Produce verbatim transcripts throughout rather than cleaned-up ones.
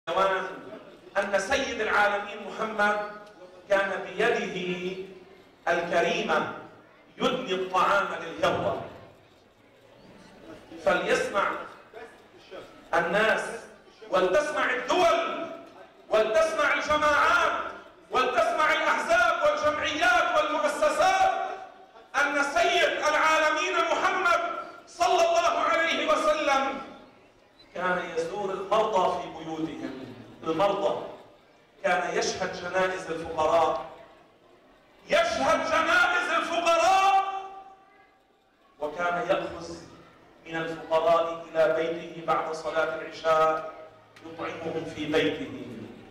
أن سيد العالمين محمد كان بيده الكريمة يدني الطعام للهوى، فليسمع الناس ولتسمع الدول ولتسمع الجماعات ولتسمع الأحزاب والجمعيات والمؤسسات أن سيد العالمين محمد صلى الله عليه وسلم كان يزور المرضى في بيوتهم. المرضى كان يشهد جنائز الفقراء، يشهد جنائز الفقراء، وكان يأخذ من الفقراء إلى بيته بعد صلاة العشاء يطعمهم في بيته.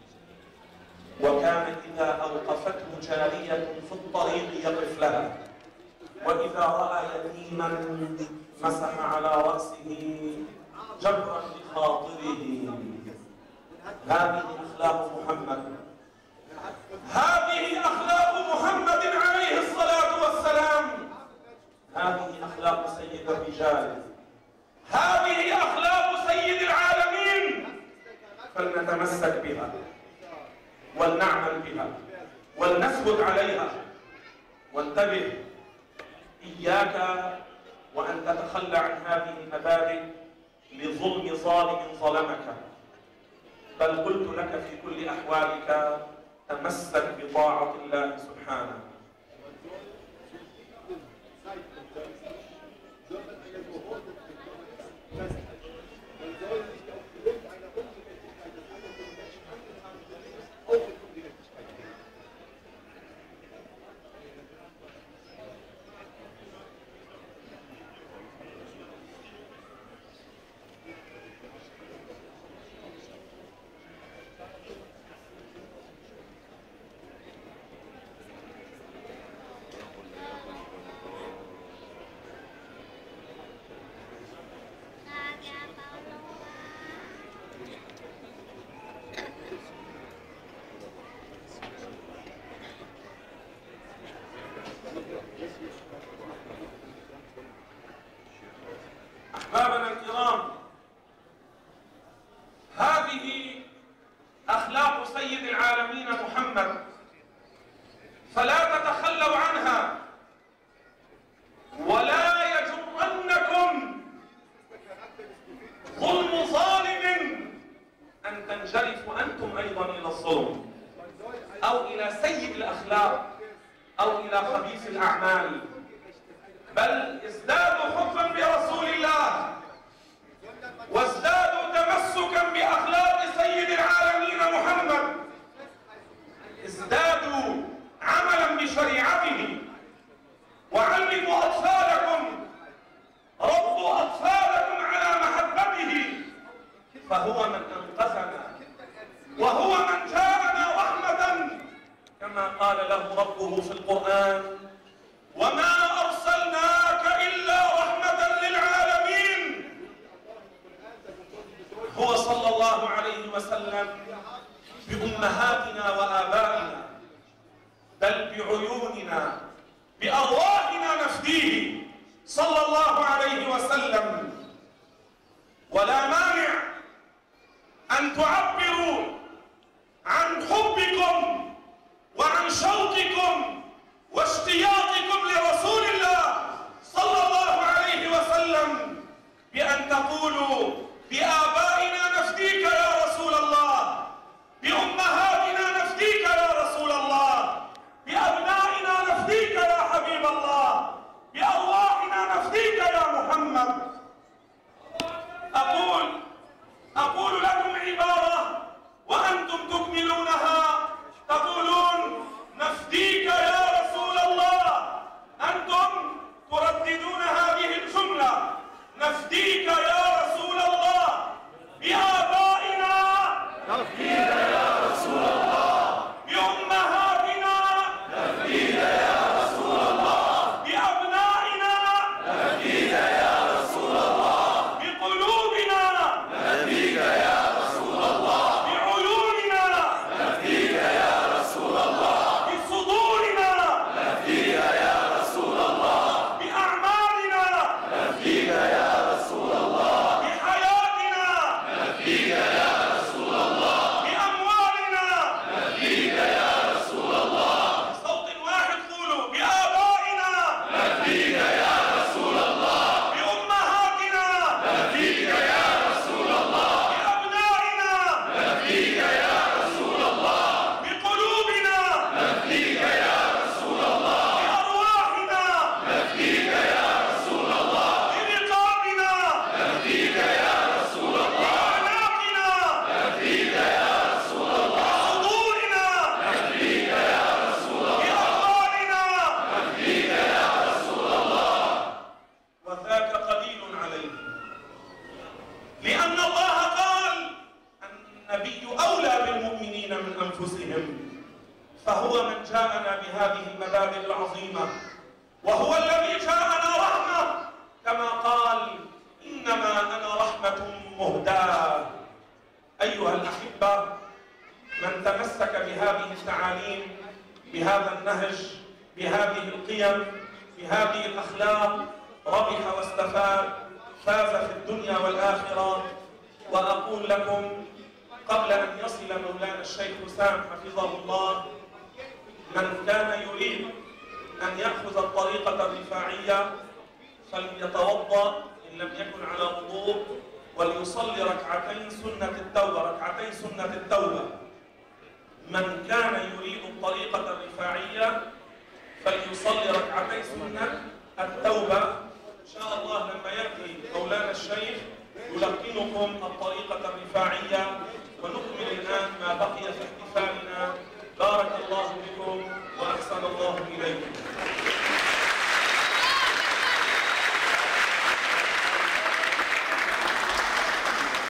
وكان إذا أوقفته جارية في الطريق يقف لها، وإذا رأى يتيما مسح على رأسه جبرا لخاطره. هذه أخلاق محمد، هذه أخلاق محمد عليه الصلاة والسلام، هذه أخلاق سيد الرجال، هذه أخلاق سيد العالمين. فلنتمسك بها ولنعمل بها ولنثبت عليها. وانتبه، إياك وأن تتخلى عن هذه المبادئ لظلم ظالم ظلمك، بل قلت لك في كل أحوالك تمسك بطاعة الله سبحانه. أحبابنا الكرام، هذه أخلاق سيد العالمين محمد، فلا تتخلوا عنها، ولا يجرنكم ظلم ظالم أن تنجرفوا أنتم أيضا إلى الظلم أو إلى سيء الأخلاق أو إلى خبيث الأعمال، بل ازدادوا حبا برسول الله وازدادوا تمسكا بأخلاق سيد العالمين محمد، ازدادوا عملا بشريعته. وعلموا أطفالكم، ربوا أطفالكم على محبته، فهو من أنقذنا وهو من جاءنا رحمة، كما قال له ربه في القرآن: وما أرسلناك إلا رحمة للعالمين. هو صلى الله عليه وسلم بأمهاتنا وآبائنا، بل بعيوننا بأرواحنا نفديه صلى الله عليه وسلم. ولا مانع أن تعبروا عن حبكم وعن شوقكم واشتياقكم لرسول الله صلى الله عليه وسلم بأن تقولوا: بآبائنا نفديك يا رسول الله، بأمهاتنا نفديك يا رسول الله، بأبنائنا نفديك يا حبيب الله، بأرواحنا نفديك يا محمد. أقول أقول لكم عبارة أنفسهم، فهو من جاءنا بهذه المبادئ العظيمة، وهو الذي جاءنا رحمة كما قال إنما أنا رحمة مهداة. أيها الأحبة، من تمسك بهذه التعاليم، بهذا النهج، بهذه القيم، بهذه الأخلاق، ربح واستفاد، فاز في الدنيا والآخرة. وأقول لكم قبل أن يصل مولانا الشيخ حسام حفظه الله، من كان يريد أن يأخذ الطريقة الرفاعية فليتوضأ إن لم يكن على وضوء، وليصلي ركعتين سنة التوبة، ركعتين سنة التوبة. من كان يريد الطريقة الرفاعية فليصلي ركعتي سنة التوبة. إن شاء الله لما يأتي مولانا الشيخ يلقنكم الطريقة الرفاعية، ونكمل الآن ما بقي في احتفالنا. بارك الله بكم وأحسن الله إليكم.